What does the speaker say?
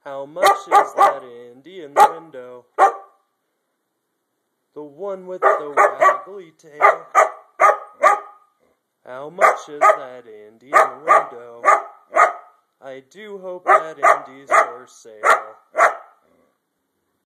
How much is that Indy in the window? The one with the waggly tail. How much is that Indy in the window? I do hope that Indy's for sale.